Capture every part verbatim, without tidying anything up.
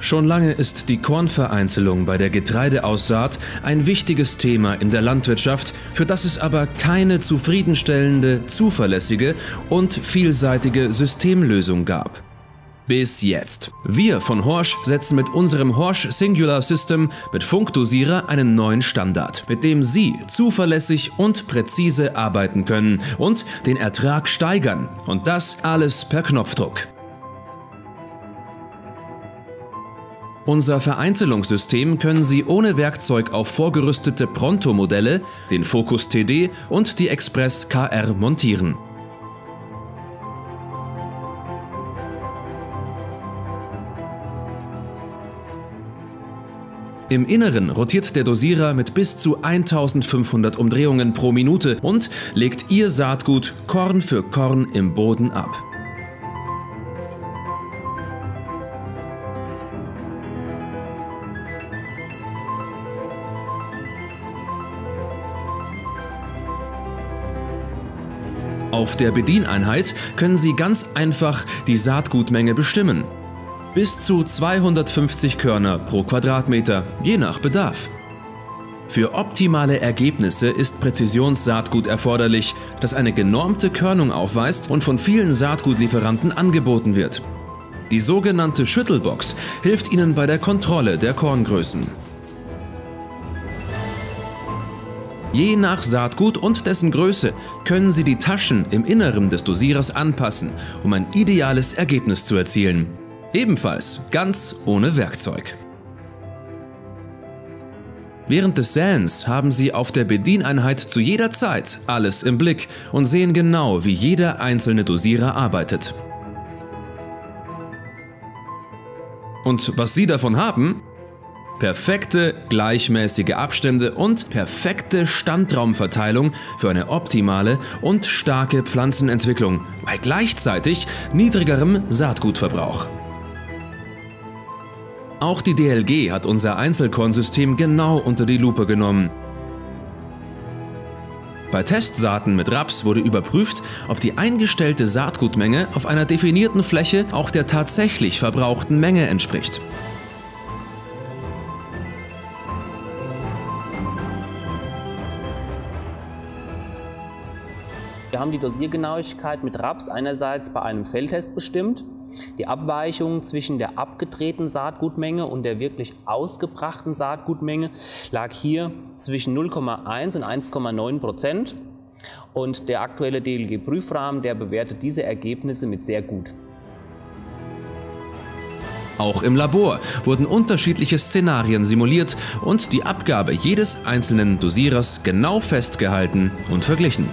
Schon lange ist die Kornvereinzelung bei der Getreideaussaat ein wichtiges Thema in der Landwirtschaft, für das es aber keine zufriedenstellende, zuverlässige und vielseitige Systemlösung gab. Bis jetzt. Wir von Horsch setzen mit unserem Horsch Singular System mit Funkdosierer einen neuen Standard, mit dem Sie zuverlässig und präzise arbeiten können und den Ertrag steigern. Und das alles per Knopfdruck. Unser Vereinzelungssystem können Sie ohne Werkzeug auf vorgerüstete Pronto-Modelle, den Focus T D und die Express K R montieren. Im Inneren rotiert der Dosierer mit bis zu eintausendfünfhundert Umdrehungen pro Minute und legt Ihr Saatgut Korn für Korn im Boden ab. Auf der Bedieneinheit können Sie ganz einfach die Saatgutmenge bestimmen. Bis zu zweihundertfünfzig Körner pro Quadratmeter, je nach Bedarf. Für optimale Ergebnisse ist Präzisionssaatgut erforderlich, das eine genormte Körnung aufweist und von vielen Saatgutlieferanten angeboten wird. Die sogenannte Schüttelbox hilft Ihnen bei der Kontrolle der Korngrößen. Je nach Saatgut und dessen Größe können Sie die Taschen im Inneren des Dosierers anpassen, um ein ideales Ergebnis zu erzielen. Ebenfalls ganz ohne Werkzeug. Während des Säens haben Sie auf der Bedieneinheit zu jeder Zeit alles im Blick und sehen genau, wie jeder einzelne Dosierer arbeitet. Und was Sie davon haben? Perfekte, gleichmäßige Abstände und perfekte Standraumverteilung für eine optimale und starke Pflanzenentwicklung bei gleichzeitig niedrigerem Saatgutverbrauch. Auch die D L G hat unser Einzelkornsystem genau unter die Lupe genommen. Bei Testsaaten mit Raps wurde überprüft, ob die eingestellte Saatgutmenge auf einer definierten Fläche auch der tatsächlich verbrauchten Menge entspricht. Wir haben die Dosiergenauigkeit mit Raps einerseits bei einem Feldtest bestimmt. Die Abweichung zwischen der abgedrehten Saatgutmenge und der wirklich ausgebrachten Saatgutmenge lag hier zwischen null Komma eins und eins Komma neun Prozent. Und der aktuelle D L G-Prüfrahmen, der bewertet diese Ergebnisse mit sehr gut. Auch im Labor wurden unterschiedliche Szenarien simuliert und die Abgabe jedes einzelnen Dosierers genau festgehalten und verglichen.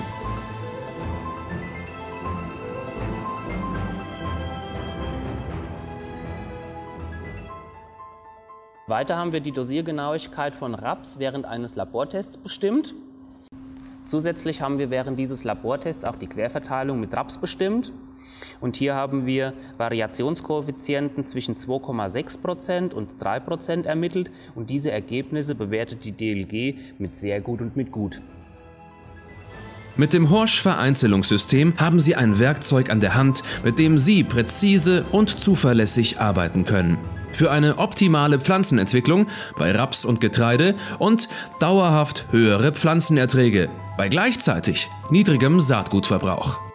Weiter haben wir die Dosiergenauigkeit von Raps während eines Labortests bestimmt. Zusätzlich haben wir während dieses Labortests auch die Querverteilung mit Raps bestimmt. Und hier haben wir Variationskoeffizienten zwischen zwei Komma sechs Prozent und drei Prozent ermittelt. Und diese Ergebnisse bewertet die D L G mit sehr gut und mit gut. Mit dem Horsch-Vereinzelungssystem haben Sie ein Werkzeug an der Hand, mit dem Sie präzise und zuverlässig arbeiten können. Für eine optimale Pflanzenentwicklung bei Raps und Getreide und dauerhaft höhere Pflanzenerträge bei gleichzeitig niedrigem Saatgutverbrauch.